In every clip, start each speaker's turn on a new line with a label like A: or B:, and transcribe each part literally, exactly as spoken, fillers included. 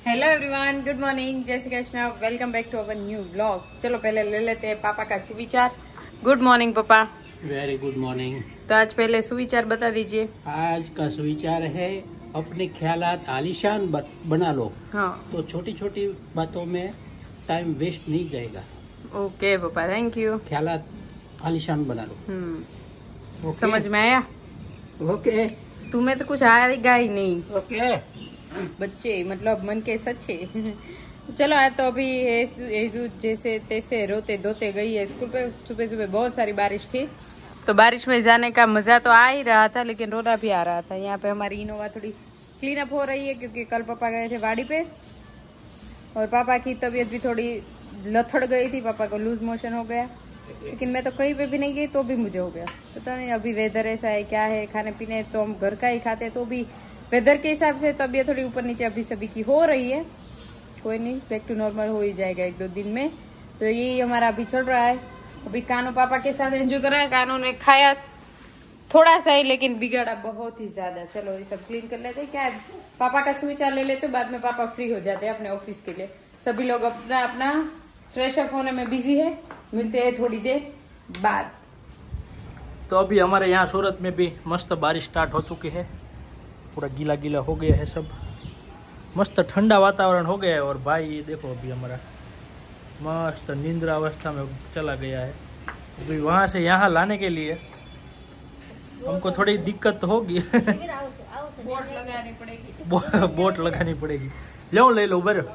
A: Hello everyone, good morning, जय Shri Krishna, welcome back to our new blog. चलो पहले ले लेते हैं पापा का सुविचार। गुड मॉर्निंग पापा।
B: Very good morning.
A: तो आज पहले सुविचार बता दीजिए।
B: आज का सुविचार है अपने ख्यालात आलीशान बना लो।
A: हाँ,
B: तो छोटी छोटी बातों में टाइम वेस्ट नहीं जाएगा।
A: ओके पापा, थैंक यू।
B: ख्यालात आलीशान बना लो।
A: हम्म
B: ओके?
A: समझ में आया?
B: ओके
A: तुम्हें तो कुछ आएगा ही नहीं।
B: ओके
A: बच्चे मतलब मन के सच्चे। चलो आज तो अभी एजू जैसे तैसे रोते धोते गई है स्कूल पे। सुबह सुबह बहुत सारी बारिश थी, तो बारिश में जाने का मजा तो आ ही रहा था, लेकिन रोना भी आ रहा था। यहाँ पे हमारी इनोवा थोड़ी क्लीन अप हो रही है, क्योंकि कल पापा गए थे वाड़ी पे और पापा की तबीयत भी थोड़ी लथड़ गई थी। पापा को लूज मोशन हो गया, लेकिन मैं तो कहीं पे भी नहीं गई तो भी मुझे हो गया। पता नहीं अभी वेदर ऐसा है क्या है। खाने पीने तो हम घर का ही खाते हैं, तो भी वेदर के हिसाब से तबीयत थोड़ी ऊपर नीचे अभी सभी की हो रही है। कोई नहीं, बैक टू नॉर्मल हो ही जाएगा एक दो दिन में। तो यही हमारा अभी चल रहा है। अभी कानू पापा के साथ एंजॉय कर रहा है। कानू ने खाया थोड़ा सा ही, लेकिन बिगड़ा बहुत ही ज्यादा। चलो ये सब क्लीन कर लेते हैं। क्या है, पापा का सुविचार ले लेते, बाद में पापा फ्री हो जाते हैं अपने ऑफिस के लिए। सभी लोग अपना अपना फ्रेश अप होने में बिजी है। मिलते हैं थोड़ी देर बाद।
C: तो अभी हमारे यहाँ सूरत में भी मस्त बारिश स्टार्ट हो चुकी है। पूरा गीला गीला हो गया है सब, मस्त ठंडा वातावरण हो गया है। और भाई ये देखो अभी हमारा मस्त निंद्रा अवस्था में चला गया है। अभी वहाँ से यहाँ लाने के लिए हमको थोड़ी दिक्कत होगी।
A: बोट लगानी पड़ेगी।
C: बोट लगानी पड़ेगी। लो ले लो बर।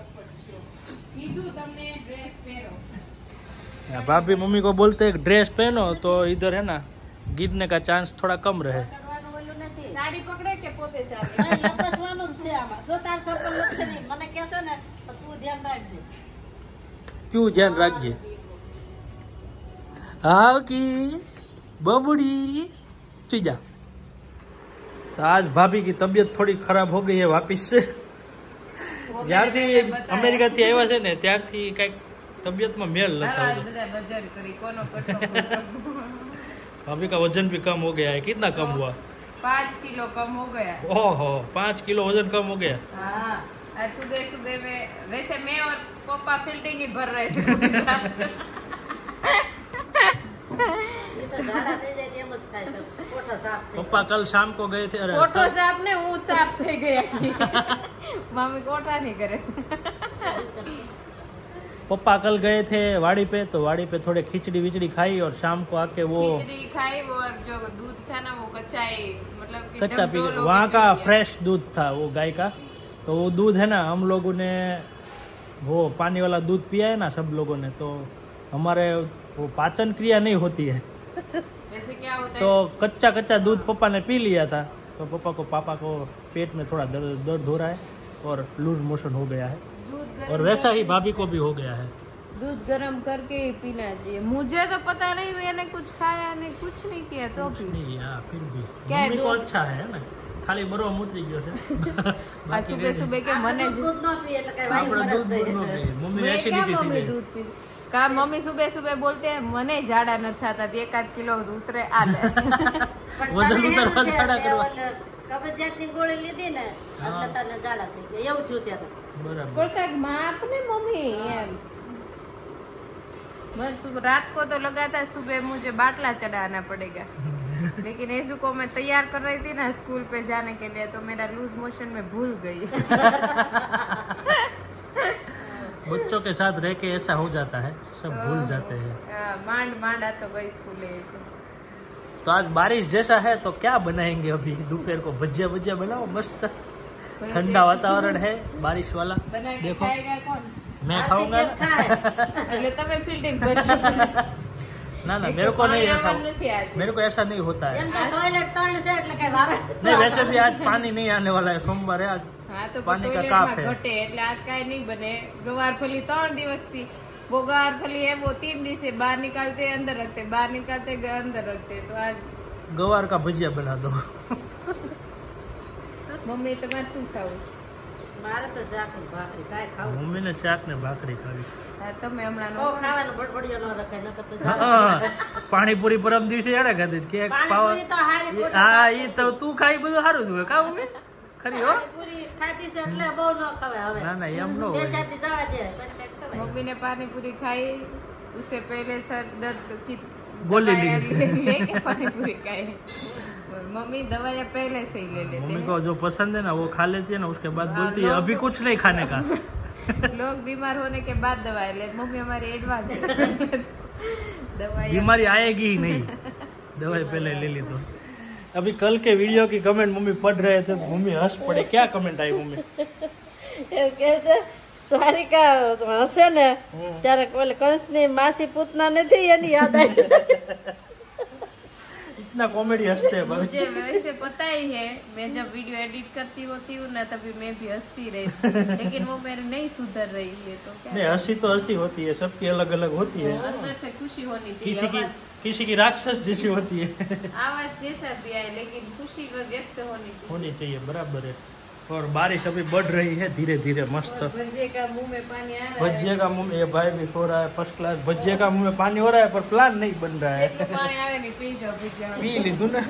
C: भाभी मम्मी को बोलते हैं ड्रेस पहनो, तो इधर है ना गिरने का चांस थोड़ा कम रहे।
A: साड़ी पकड़े के पोते
C: क्यों ध्यान रखिए। हाँ की बबुड़ी चीजा। तो आज भाभी की तबीयत थोड़ी खराब हो गई है वापिस से। ज्यारथी अमेरिका थी आया है ने त्यारथी कईक तबीयत में मेल न भाभी का वजन भी कम हो गया है। कितना कम हुआ?
A: पाँच किलो कम हो गया।
C: ओहो, पाँच किलो वजन कम हो गया।
A: हाँ, आज सुबह सुबह में वैसे मैं और पापा फील्डिंग ही भर रहे थे।
C: पप्पा कल शाम को गए थे। अरे
A: कोठो साफ ने वो साफ थे गया। मम्मी कोठा नहीं करे।
C: पप्पा कल गए थे वाड़ी पे, तो वाड़ी पे थोड़े खिचड़ी विचड़ी खाई और शाम को आके वो
A: खिचड़ी खाई और जो दूध था ना वो कच्चा ही, मतलब कि
C: कच्चा पी।
A: डबडोल
C: वहाँ
A: होके
C: का
A: पी लिया।
C: फ्रेश दूध था वो गाय का। तो वो दूध है ना, हम लोगों ने वो पानी वाला दूध पिया है ना सब लोगों ने, तो हमारे वो पाचन क्रिया नहीं होती है।
A: वैसे क्या होता
C: तो
A: है,
C: कच्चा कच्चा दूध पप्पा ने पी लिया था। तो पापा को पापा को पेट में थोड़ा दर्द दर्द हो रहा है और लूज मोशन हो गया है। और वैसा ही भाभी को भी हो गया है।
A: दूध गर्म करके ही पीना चाहिए। मुझे तो पता नहीं, मैंने कुछ खाया नहीं, कुछ नहीं किया तो भी
C: नहीं यार, फिर भी
A: क्या है,
C: मम्मी को
A: दूध-
C: अच्छा है ना, खाली बरो मुतरी गयो છે।
A: आज सुबह सुबह के मने
C: આપણે दूध दूध નો પીએ। मम्मी
A: मैं क्या
C: एसिडिटी
A: मम्मी
C: थी।
A: दूध पी का मम्मी सुबह सुबह बोलते हैं मने झाड़ा न था एक आध किलो उतरे आले।
C: वजन उतारवा झाड़ा કરવા
D: કબજિયાતની ગોળી લીધી ને એટલે તને ઝાડા થઈ ગયા એવું થયું છે તો
C: બરાબર।
A: बोलता है माप ने मम्मी एम बस सुबह रात को तो लगा था सुबह मुझे बाटला चढ़ाना पड़ेगा। लेकिन ऐसू को मैं तैयार कर रही थी ना स्कूल पे जाने के लिए, तो मेरा लूज मोशन में भूल गई।
C: बच्चों के साथ रह के ऐसा हो जाता है, सब भूल जाते हैं।
A: हाँ, मांड मांड आ तो गई स्कूल।
C: तो आज बारिश जैसा है तो क्या बनाएंगे? अभी दोपहर को भजिया भजिया बनाओ मस्त। ठंडा वातावरण है बारिश वाला।
A: बना के
C: देखो
A: खाएगा कौन?
C: मैं खाऊंगा।
A: એટલે તમે ફિલ્ડિંગ ભરજો।
C: ना ना, मेरे को नहीं ऐसा,
A: પાણી નથી આજે।
C: मेरे को ऐसा नहीं होता है।
D: એમ તો ટોયલેટ ત્રણ છે એટલે કઈ વારે
C: नहीं, वैसे भी आज पानी नहीं आने वाला है। सोमवार है आज।
A: हाँ तो
C: पानी का
A: टॉयलेट
C: काप
A: में
C: है।
A: घटे એટલે आज કાઈ नहीं बने। गवार फली ત્રણ દિવસથી वो गवार फली है वो तीन दिन से बाहर निकालते अंदर रखते, बाहर निकालते अंदर रखते। तो आज
C: गवार का भजिया बना दो।
A: मम्मी तुम्हारे શું ખાવું?
D: મારે તો શાક ને ભાખરી કાંઈ ખાવું
C: मम्मी ने चाक ने भाखरी खावी।
A: હા, તમે હમણાં
D: બહુ
A: નો
D: ખાવાનું બડબડિયો ન રખાય નકર તો
C: हाँ, पाणीपुरी परम दिवसे एड़े खाधी केक पाव।
D: પાણીપુરી તો હારી ખોટી
C: हाँ, ये तो तू खाई બધું સારું જ હોય કા મમ્મી? ખરી હો।
D: પૂરી ખાધી છે એટલે બહુ ન ખવાય હવે.
C: ના ના એમ ન
D: બે
C: હોય.
D: શાદી જવા દે પછી ખવાય.
A: मम्मी ने पानी पूरी खाई, उससे पहले सर दर्द की
C: गोली ली।
A: दवाइयाँ लेके पानी पूरी खाई। और मम्मी दवाइयाँ पहले से ही ले लेते
C: मम्मी
A: हैं।
C: को जो पसंद है ना वो खा लेती है ना, उसके बाद
A: हाँ,
C: बोलती है
A: लोग
C: अभी
A: तो-
C: कुछ नहीं खाने का।
A: लोग बीमार होने के बाद दवाई ले, मम्मी हमारी एडवांस दवाई
C: बीमारी आएगी ही नहीं, दवाई पहले ले ली तो। अभी कल के वीडियो की कमेंट मम्मी पढ़ रहे थे तो मम्मी हंस पड़े। क्या कमेंट आई मम्मी?
D: એવું કહે છે સારિકા હશે ને ત્યારે ઓલે કંસની માસી પૂતના નથી એની યાદ આવી છે.
C: इतना कॉमेडी हंसते हैं भाई।
A: मुझे वैसे पता ही है, मैं जब वीडियो एडिट करती होती हूँ ना तभी मैं भी हंसती रहती हूँ, लेकिन वो मेरे नहीं सुधर रही है तो क्या
C: नहीं हंसी तो हंसी होती है, सबकी अलग अलग होती है।
A: अंदर से खुशी होनी
C: किसी
A: चाहिए,
C: की
A: आवाज
C: किसी की राक्षस जैसी होती है।
A: आवाज जैसा भी आए लेकिन खुशी वो व्यक्त होनी चाहिए।
C: होनी चाहिए, बराबर है। और बारिश अभी बढ़ रही है धीरे धीरे मस्त।
A: और भजिए का मुंह में पानी आ रहा है।
C: भजिए का मुंह में, ये भाई भी सो रहा है फर्स्ट क्लास। भजिए का मुंह में पानी हो रहा है पर प्लान नहीं बन रहा है।
A: એટલું પાણી આવે ને પી જાઓ પી જાઓ
C: पी लीधु ना।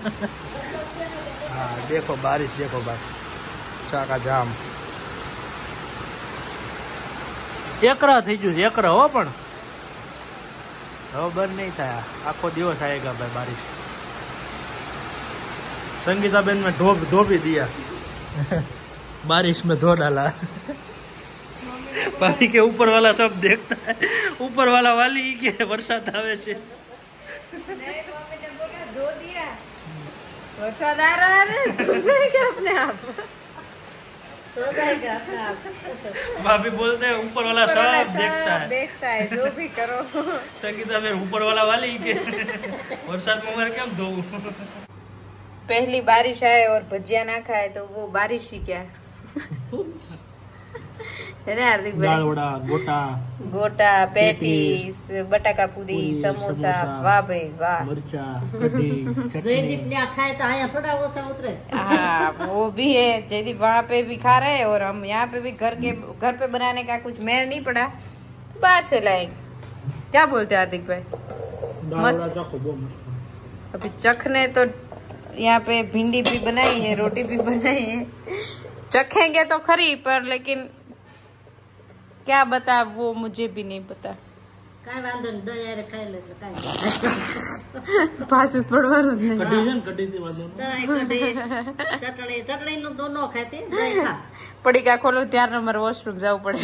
C: हाँ देखो बारिश, देखो भाई चाका जाम એકરા થઈ ગયું છે, એકરા હો પણ હવે બંધ નહીં થાય, આખો દિવસ આएगा भाई बारिश। संगीता बेन में धो धो भी दिया बारिश में धो डाला। पानी के ऊपर वाला सब देखता है, ऊपर वाला वाली के वरसाद आवे छे।
A: नहीं मम्मी ने बोला धो दिया, वरसाद आ रहा है धो जाएगा अपने आप,
D: તો જાયગા अपने आप.
C: भाभी बोलते हैं ऊपर वाला सब देखता है।
A: देखता है जो भी करो।
C: संगीता बेन ऊपर वाला वाली के वरसाद में मारे क्या धो।
A: पहली बारिश आए और भजिया ना खाए तो वो बारिश ही क्या है ना हार्दिक भाई?
C: दाल वड़ा, गोटा,
A: गोटा, पेटीस, बटाका पूरी,
C: पूरी,
A: समोसा,
C: समोसा,
A: वाह भाई वाह।
C: मरचा, कढ़ी, चटनी।
D: જયદીપ ને આ ખાય તો અહીંયા થોડા ઓછા ઉતરે.
A: हाँ वो भी है, जयदीप वहाँ पे भी खा रहे हैं और हम यहाँ पे भी घर के घर पे बनाने का कुछ मेल नहीं पड़ा तो बाहर से लाएंगे। क्या बोलते हैं हार्दिक भाई?
C: दाल
A: मस्त।
C: वड़ा चखो, बहुत मस्त।
A: अभी चखने तो यहाँ पे भिंडी भी बनाई है, रोटी भी बनाई है, चखेंगे तो खरी पर लेकिन क्या बता वो मुझे भी नहीं पता।
D: કાંઈ વાંધો નહીં દહીં હારે ખાઈ લે એટલે કાંઈ.
A: પાછું પડવાનું જ નહીં।
C: कढ़ी है ना, कढ़ी थी वाले में।
D: દહીં કઢી ચટણી ચટણીનું તો ન ખાતી દહીં ખા.
A: પડીકા ખોલો ત્યાર નંબર વોશરૂમ જવું પડે।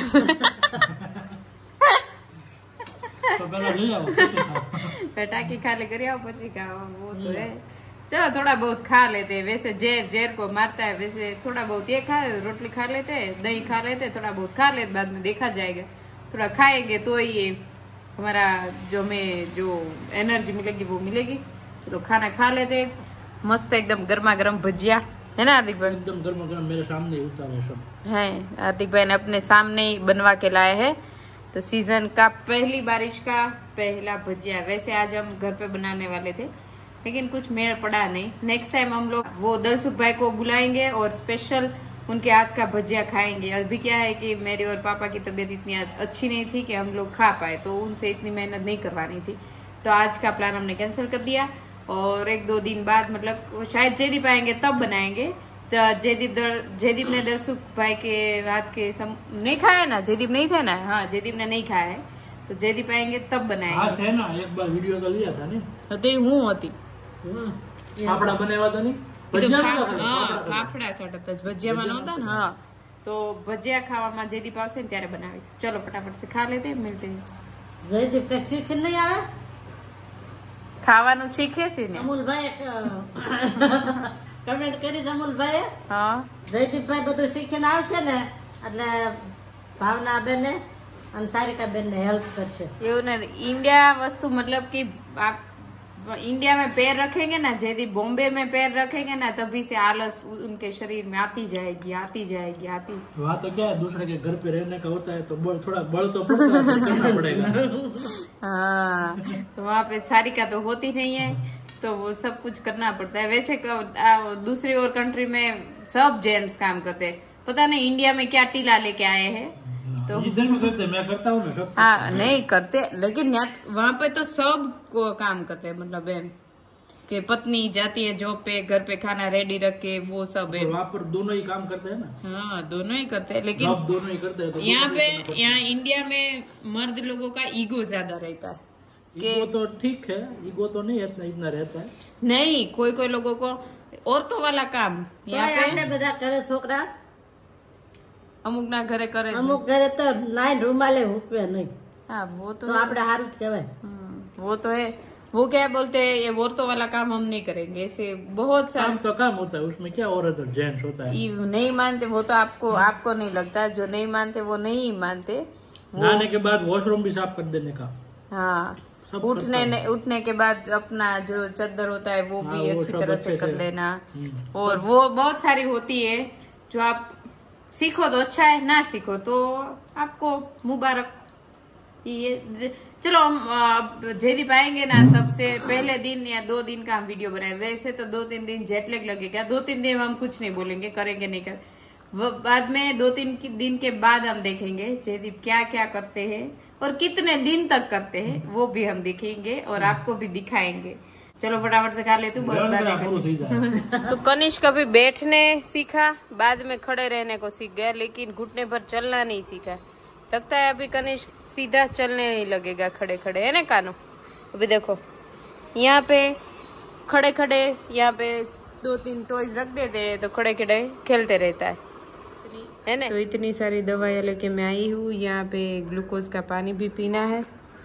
C: तो पहले ले आओ, फिर खाओ।
A: टाकी खाली करी आओ પછી खाओ, वो तो है। चलो थोड़ा बहुत खा लेते हैं, वैसे जेर जेर को मारता है, वैसे थोड़ा बहुत ये खा रोटली खा लेते हैं, दही खा लेते हैं, थोड़ा बहुत खा लेते, बाद में देखा जाएगा। थोड़ा खाएंगे तो ये हमारा जो हमें जो एनर्जी मिलेगी वो मिलेगी। चलो खाना खा लेते हैं, मस्त एकदम गर्मा गर्म भजिया है ना हार्दिक भाई?
C: एकदम गर्मा गर्म मेरे सामने ही उतारे सब।
A: है हार्दिक भाई ने अपने सामने ही बनवा के लाए हैं। तो सीजन का पहली बारिश का पहला भजिया, वैसे आज हम घर पे बनाने वाले थे लेकिन कुछ मेल पड़ा नहीं। नेक्स्ट टाइम हम लोग वो दलसुख भाई को बुलाएंगे और स्पेशल उनके हाथ का भजिया खाएंगे। अभी क्या है कि मेरी और पापा की तबीयत इतनी अच्छी नहीं थी कि हम लोग खा पाए, तो उनसे इतनी मेहनत नहीं करवानी थी, तो आज का प्लान हमने कैंसिल कर दिया। और एक दो दिन बाद मतलब शायद जयदीप आएंगे तब बनाएंगे। तो जयदीप जयदीप ने दलसुख भाई के हाथ के सम... नहीं खाया ना, जयदीप नहीं थे ना? हाँ जयदीप ने नहीं खाया है, तो जयदीप आएंगे तब बनाएंगे।
C: हाथ है ना, एक बार वीडियो तो लिया था नहीं,
A: તે હું હતી
C: फाफड़ा बनाया था नहीं, भजिया नहीं था खाली,
A: હા
C: फाफड़ा था।
A: ફાફડા ખાતા જ ભજીયામાં નહોતા ને। હા તો ભજીયા ખાવામાં જયદીપ આવશે ને ત્યારે બનાવીશું। ચલો ફટાફટ से खा लेते हैं, मिलते हैं।
D: જયદીપ કઈ શીખી નહીં આવે.
A: ખાવાનું શીખે છે ને?
D: અમૂલભાઈ કમેન્ટ કરી છે અમૂલભાઈએ,
A: હા
D: જયદીપભાઈ બધું શીખીને આવશે ને એટલે ભાવના બેને અને સારિકા બેનને હેલ્પ કરશે.
A: એવું નથી, इंडिया वस्तु मतलब कि आप इंडिया में पैर रखेंगे ना, जयदीप बॉम्बे में पैर रखेंगे ना, तभी से आलस उनके शरीर में आती जाएगी आती जाएगी आती।
C: वहाँ तो क्या है, दूसरे के घर पे रहने का होता है तो बल थोड़ा बल तो पड़ता है, फिर करना पड़ेगा।
A: हाँ तो वहाँ पे सारिका तो होती नहीं है, तो वो सब कुछ करना पड़ता है। वैसे क- आ, दूसरी और कंट्री में सब जेंट्स काम करते हैं, पता नहीं इंडिया में क्या टीला लेके आए हैं। तो
C: इधर भी करते हैं, मैं करता हूँ ना सब।
A: हाँ नहीं करते, लेकिन यहाँ वहाँ पे तो सब को काम करते हैं, मतलब एम कि पत्नी जाती है जॉब पे, घर पे खाना रेडी रख के, वो सब है।
C: वहाँ पर दोनों ही काम करते हैं ना।
A: हाँ दोनों ही करते हैं, लेकिन
C: जॉब दोनों ही करते हैं। तो
A: यहाँ पे यहाँ इंडिया में मर्द लोगों का ईगो ज्यादा रहता है।
C: ईगो तो ठीक है, ईगो तो नहीं इतना इतना रहता है।
A: नहीं, कोई कोई लोगों को औरतों वाला काम यहाँ पे
D: બધા કરે છોકરા,
A: અમુક ના ઘરે કરે જ
D: અમુક ઘરે તો નાઈ રૂમાલે મૂકવે નહીં,
A: नहीं। हाँ वो तो
D: તો
A: है।
D: આપણે સારું જ કહેવાય।
A: हम्म, वो तो है। वो क्या बोलते हैं, ये औरतों वाला काम हम नहीं करेंगे, ऐसे बहुत
C: काम
A: सारे
C: तो काम होता है, उसमें क्या औरत और जेंट्स होता है।
A: ये नहीं मानते, वो तो आपको आपको नहीं लगता, जो नहीं मानते वो नहीं मानते।
C: नहाने के बाद वॉशरूम भी साफ कर देने का।
A: हाँ,
C: सब
A: उठने
C: करता
A: ने, उठने के बाद अपना जो चादर होता है वो
C: हाँ,
A: भी
C: वो
A: अच्छी
C: सब
A: तरह
C: अच्छे
A: से कर
C: से।
A: लेना।
C: हम्म।
A: और वो बहुत सारी होती है जो आप सीखो तो अच्छा है, ना सीखो तो आपको मुबारक। ये चलो हम अ, जयदीप आएंगे ना, सबसे पहले दिन या दो दिन का हम वीडियो बनाए। वैसे तो दो तीन दिन जेटलैग लगेगा, दो तीन दिन हम कुछ नहीं बोलेंगे, करेंगे नहीं कर, वो बाद में दो तीन की- दिन के बाद हम देखेंगे जयदीप क्या क्या करते हैं और कितने दिन तक करते हैं, वो भी हम देखेंगे और आपको भी दिखाएंगे। चलो फटाफट से खा ले, तू बहुत बातें
C: पूरा
A: कर।
C: थी जाए।
A: तो कनिष्क अभी बैठने सीखा, बाद में खड़े रहने को सीख गया, लेकिन घुटने पर चलना नहीं सीखा। लगता है अभी कनिष्क सीधा चलने नहीं लगेगा खड़े खड़े, है ना कानू? अभी देखो यहाँ पे खड़े खड़े, यहाँ पे दो तीन टॉयज रख देते हैं तो खड़े खड़े खेलते रहता है, है ना? तो इतनी सारी दवाइयाँ लेके मैं आई हूँ। यहाँ पे ग्लूकोज का पानी भी पीना है,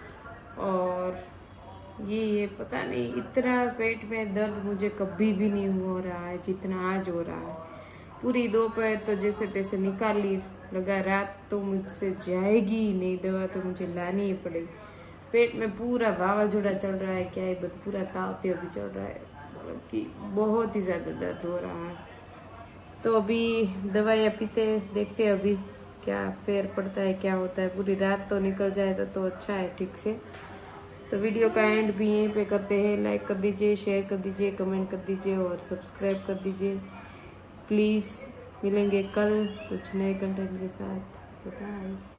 A: और ये ये पता नहीं, इतना पेट में दर्द मुझे कभी भी नहीं हो रहा है जितना आज हो रहा है। पूरी दोपहर तो जैसे तैसे निकाल ली, लगा रात तो मुझसे जाएगी ही नहीं, दवा तो मुझे लानी ही पड़ेगी। पेट में पूरा वावाझोड़ा चल रहा है, क्या है बस, पूरा ताव तेव भी चल रहा है, मतलब कि बहुत ही ज्यादा दर्द हो रहा है। तो अभी दवाइयाँ पीते देखते हैं अभी क्या फेर पड़ता है, क्या होता है। पूरी रात तो निकल जाए तो, तो अच्छा है ठीक से। तो वीडियो का एंड भी यहीं पे करते हैं। लाइक कर दीजिए, शेयर कर दीजिए, कमेंट कर दीजिए और सब्सक्राइब कर दीजिए प्लीज़। मिलेंगे कल कुछ नए कंटेंट के साथ। बाय।